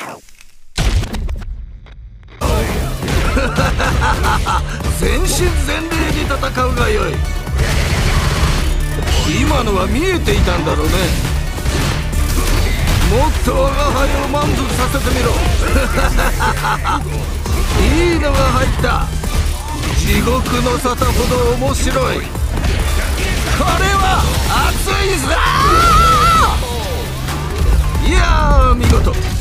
全身全霊に戦うがよい。今のは見えていたんだろうね。もっと我が輩を満足させてみろ。いいのが入った。地獄の沙汰ほど面白い。これは熱いぞ。いやー、見事。